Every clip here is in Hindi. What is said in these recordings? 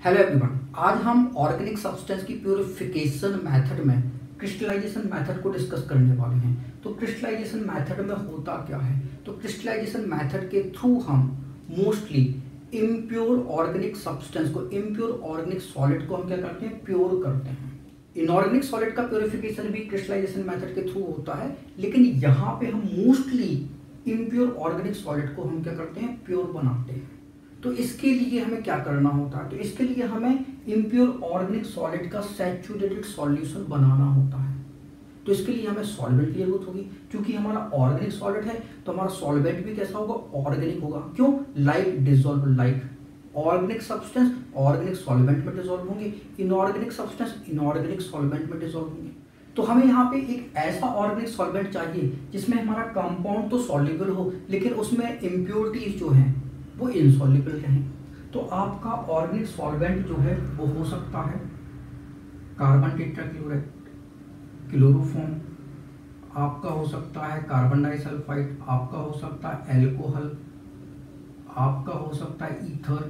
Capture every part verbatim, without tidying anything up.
हेलो एवरीवन, आज हम ऑर्गेनिक सब्सटेंस की प्यूरिफिकेशन मेथड में क्रिस्टलाइजेशन मेथड को डिस्कस करने वाले हैं। तो क्रिस्टलाइजेशन मेथड में होता क्या है? तो क्रिस्टलाइजेशन मेथड के थ्रू हम मोस्टली इम्प्योर ऑर्गेनिक सब्सटेंस को, इम्प्योर ऑर्गेनिक सॉलिड को हम क्या करते हैं? प्योर करते हैं। इनऑर्गेनिक सॉलिड का प्योरिफिकेशन भी क्रिस्टलाइजेशन मेथड के थ्रू होता है, लेकिन यहाँ पे हम मोस्टली इम्प्योर ऑर्गेनिक सॉलिड को हम क्या करते हैं? प्योर बनाते हैं। तो इसके लिए हमें क्या करना होता है? तो इसके लिए हमें इम्प्योर ऑर्गेनिक सॉलिड का सैचुरेटेड सॉल्यूशन बनाना होता है। तो इसके लिए हमें सॉल्वेंट की जरूरत होगी, क्योंकि हमारा ऑर्गेनिक सॉलिड है तो हमारा सॉल्वेंट भी कैसा होगा? ऑर्गेनिक होगा। क्यों? Like dissolve, like organic substance organic solvent में डिसॉल्व होंगे, इनऑर्गेनिक सब्सटेंस इनऑर्गेनिक सॉल्वेंट में डिसॉल्व होंगे। तो हमें यहाँ पे एक ऐसा ऑर्गेनिक सॉल्वेंट चाहिए जिसमें हमारा कंपाउंड तो सॉल्युबल हो, लेकिन उसमें इम्प्योरिटीज जो हैं वो इनसॉल्युबल रहें। तो आपका ऑर्गेनिक सॉल्वेंट जो है वो हो सकता है कार्बन टेट्राक्लोराइड, क्लोरोफॉर्म, आपका हो सकता है कार्बन डाइसल्फाइड, आपका हो सकता है एल्कोहल, आपका हो सकता है ईथर,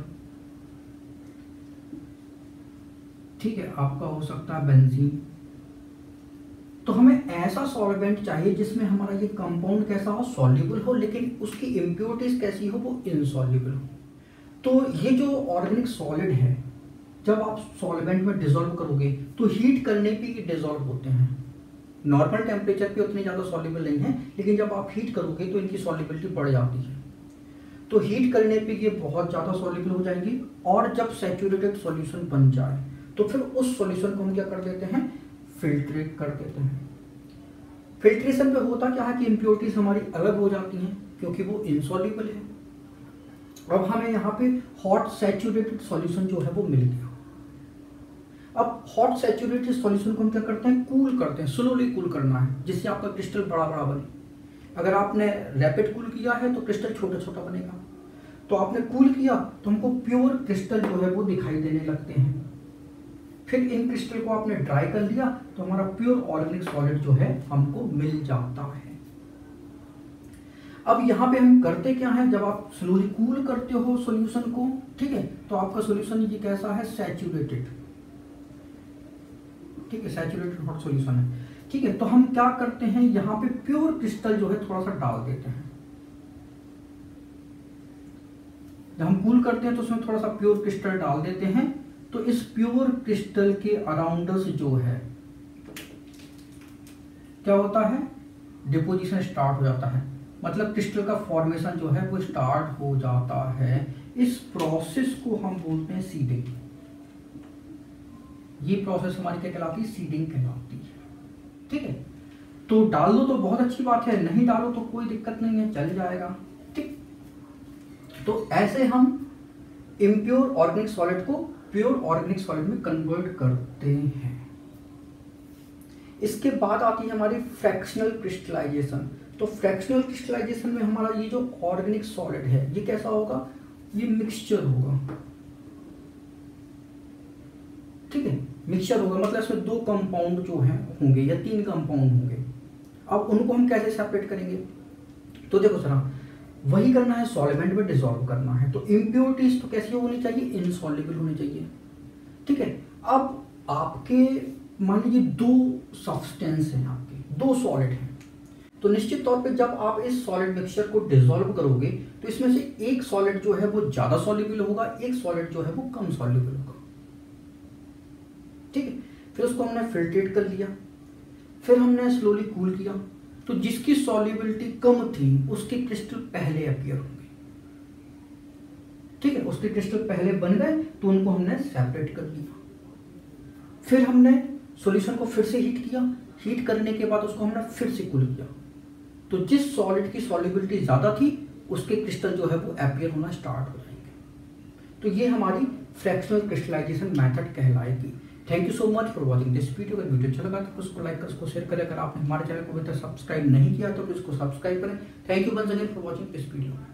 ठीक है, आपका हो सकता है बेंजीन। तो हमें ऐसा सॉल्वेंट चाहिए जिसमें हमारा ये कंपाउंड कैसा हो? सॉल्युबल हो, लेकिन उसकी इम्प्योरिटीज कैसी हो? वो इनसॉल्युबल हो। तो ये जो ऑर्गेनिक सॉलिड है, जब आप सॉल्वेंट में डिसॉल्व करोगे तो हीट करने पे ये डिसॉल्व होते हैं। नॉर्मल टेम्परेचर पे उतने ज़्यादा सॉल्युबल नहीं है, लेकिन जब आप हीट करोगे तो इनकी सॉल्युबिलिटी बढ़ जाती है। तो हीट करने पे ये बहुत ज़्यादा सॉल्युबल हो जाएंगे, और जब सैचुरेटेड सॉल्यूशन बन जाए तो फिर उस सॉल्यूशन को हम क्या कर देते हैं? फिल्ट्रेट कर देते हैं। फिल्ट्रेशन पे होता क्या है कि इम्प्योरिटीज हमारी अलग हो जाती हैं, क्योंकि वो इनसॉल्युबल है। अब हमें यहाँ पे हॉट सैचुरेटेड सॉल्यूशन जो है वो मिल गया। अब हॉट सैचुरेटेड सॉल्यूशन को हम क्या करते हैं? कूल करते हैं, स्लोली कूल करना है, जिससे आपका क्रिस्टल बड़ा बड़ा बने। अगर आपने रैपिड कूल किया है तो क्रिस्टल छोटा छोटा बनेगा। तो आपने कूल किया तो हमको प्योर क्रिस्टल जो है वो दिखाई देने लगते हैं। फिर इन क्रिस्टल को आपने ड्राई कर लिया तो हमारा प्योर ऑर्गेनिक सॉलिड जो है हमको मिल जाता है। अब यहाँ पे हम करते क्या है? जब आप स्लोली कूल करते हो सॉल्यूशन को, ठीक है, तो आपका सॉल्यूशन ये कैसा है? सैचुरेटेड, ठीक है, सैचुरेटेड हॉट सॉल्यूशन है, ठीक है। तो हम क्या करते हैं? यहाँ पे प्योर क्रिस्टल जो है थोड़ा सा डाल देते हैं। जब हम कूल करते हैं तो उसमें थोड़ा सा प्योर क्रिस्टल डाल देते हैं। तो इस प्योर क्रिस्टल के अराउंडस जो है क्या होता है? डिपोजिशन स्टार्ट हो जाता है, मतलब क्रिस्टल का फॉर्मेशन जो है वो स्टार्ट हो जाता है। इस प्रोसेस को हम बोलते हैं सीडिंग। ये प्रोसेस हमारी क्या कहलाती है? सीडिंग कहलाती है, ठीक है। तो डाल दो तो बहुत अच्छी बात है, नहीं डालो तो कोई दिक्कत नहीं है, चल जाएगा, ठीक। तो ऐसे हम इम्प्योर ऑर्गेनिक सॉलिड को प्योर ऑर्गेनिक सॉलिड में कन्वर्ट करते हैं। इसके बाद आती है हमारी फ्रैक्शनल क्रिस्टलाइजेशन। तो फ्रैक्शनल क्रिस्टलाइजेशन में हमारा ये जो ऑर्गेनिक सॉलिड है ये कैसा होगा? ये मिक्सचर होगा, ठीक है, मिक्सचर होगा, मतलब इसमें दो कंपाउंड जो हैं होंगे या तीन कंपाउंड होंगे। अब उनको हम कैसे सेपरेट करेंगे? तो देखो सर, वही करना है, सॉल्वेंट में डिसॉल्व करना है। तो इम्प्योरिटीज तो कैसी होनी चाहिए? इनसॉल्युबल होनी चाहिए, ठीक है। अब आपके मान लीजिए दो सब्सटेंस हैं, आपके दो सॉलिड हैं, तो निश्चित तौर पे जब आप इस सॉलिड मिक्सचर को डिसॉल्व करोगे तो इसमें से एक सॉलिड जो है वो ज्यादा सॉल्युबल होगा, एक सॉलिड जो है वो कम सॉल्युबल होगा, ठीक है। फिर उसको हमने फिल्ट्रेट कर लिया, फिर हमने स्लोली कूल किया, तो जिसकी सॉल्युबिलिटी कम थी उसके क्रिस्टल पहले अपीयर होंगे, ठीक है, उसके क्रिस्टल पहले बन गए तो उनको हमने सेपरेट कर लिया। फिर हमने सॉल्यूशन को फिर से हीट किया, हीट करने के बाद उसको हमने फिर से कूल किया, तो जिस सॉलिड की सॉल्युबिलिटी ज्यादा थी उसके क्रिस्टल जो है वो अपीयर होना स्टार्ट हो जाएंगे। तो ये हमारी फ्रैक्शनल क्रिस्टलाइजेशन मेथड कहलाएगी। Thank you so much for watching this video. अगर वीडियो अच्छा लगा तो उसको लाइक कर, उसको शेयर करें। अगर आपने हमारे चैनल को अभी तक सब्सक्राइब नहीं किया तो इसको सब्सक्राइब करें। Thank you once again for watching this video.